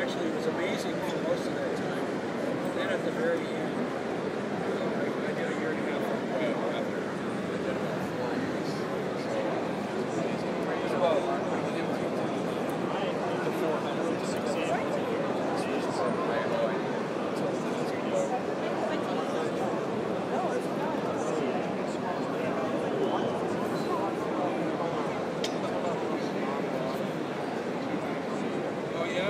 actually was amazing for most of that time. Then at the very end, I did a year and a half after. I did about 4 years. So it was about the 400 to 600. Oh yeah?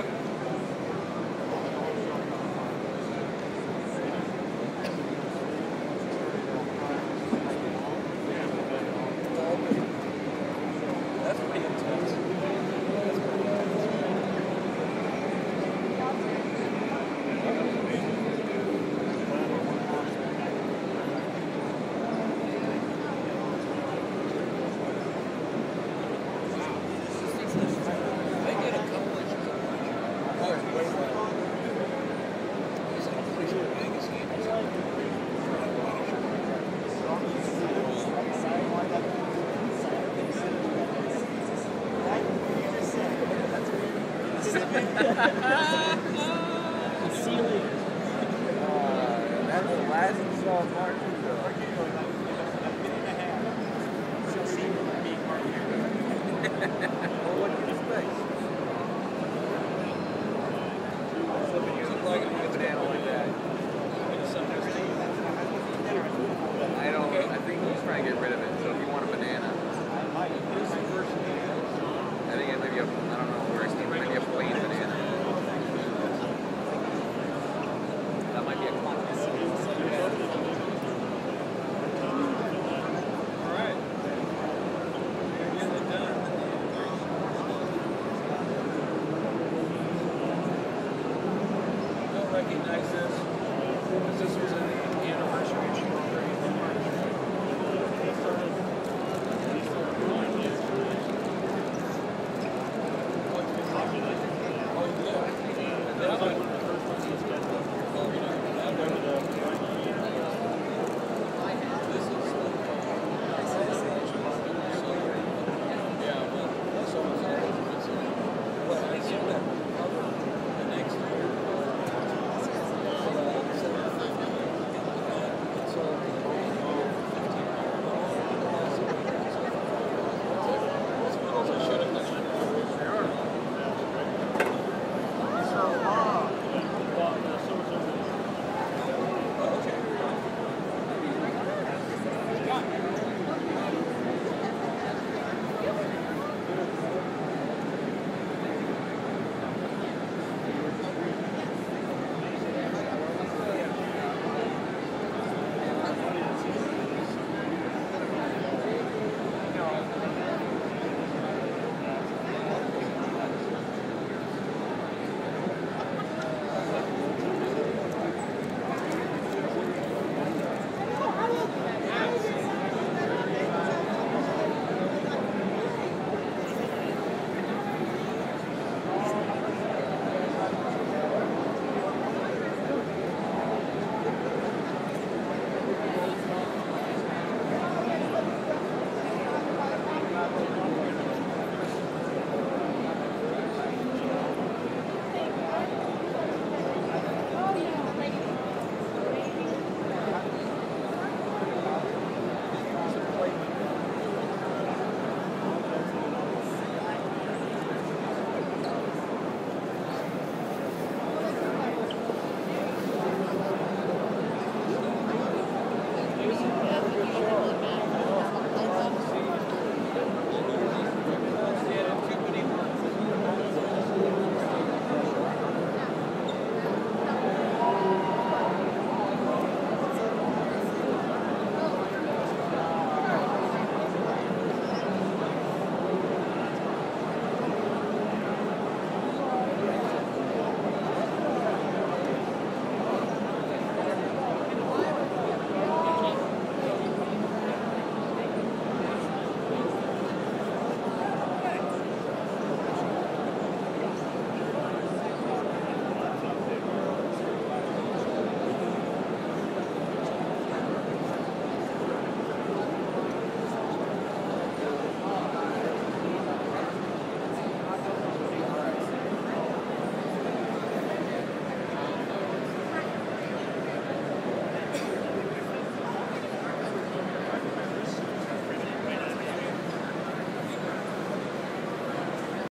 That's pretty intense. I did a couple of shows. Oh, it's way more. It's like pretty sure Vegas That's the last you saw of Marquito. Well, what do you expect? You look like a banana like that. I think he's trying to get rid of it, so if you want a banana. I think it may be I don't know where it's maybe a plain banana. That might be a contest. Alright. You're getting it done. You'll recognize this. Because this was in the